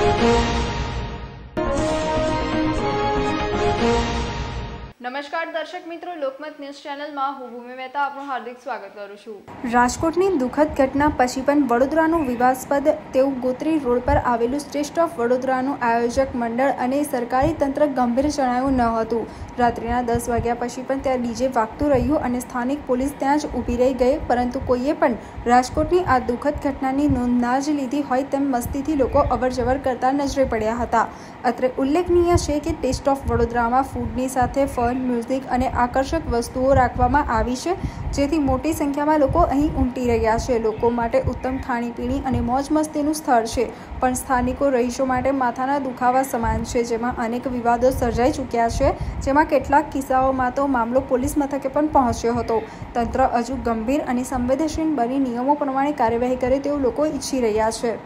નમસ્કાર દર્શક મિત્રો, લોકમત ન્યૂઝ ચેનલમાં હું ભૂમિ મહેતા આપનું હાર્દિક સ્વાગત કરું છું। રાજકોટની દુઃખદ ઘટના પછી પણ વડોદરાનું વિવાદાસ્પદ તેવું ગોત્રી રોડ પર આવેલું શ્રેષ્ઠ ઓફ વડોદરાનું આયોજક મંડળ અને સરકારી તંત્ર ગંભીર જણાયું ન હતું। રાત્રિના 10 વાગ્યા પછી પણ ત્યાં ડીજે વાગતું રહ્યું અને સ્થાનિક પોલીસ ત્યાં જ ઊભી રહી ગઈ, પરંતુ કોઈએ પણ રાજકોટની આ દુઃખદ ઘટનાની નોંધ ના જ લીધી હોય તેમ મસ્તીથી લોકો અવરજવર કરતા નજરે પડ્યા હતા। અત્રે ઉલ્લેખનીય છે કે ટેસ્ટ ઓફ વડોદરામાં ફૂડની સાથે ફન, મ્યુઝિક અને આકર્ષક વસ્તુઓ રાખવામાં આવી છે, જેથી મોટી સંખ્યામાં લોકો અહીં ઉમટી રહ્યા છે। લોકો માટે ઉત્તમ ખાણીપીણી અને મોજ મસ્તીનું સ્થળ છે, પણ સ્થાનિકો રહીશો માટે માથાના દુખાવા સમાન છે, જેમાં અનેક વિવાદો સર્જાઈ ચૂક્યા છે, જેમાં કેટલાક કિસ્સાઓમાં તો મામલો પોલીસ મથકે પણ પહોંચ્યો હતો। તંત્ર હજુ ગંભીર અને સંવેદનશીલ બની નિયમો પ્રમાણે કાર્યવાહી કરે તેવું લોકો ઈચ્છી રહ્યા છે।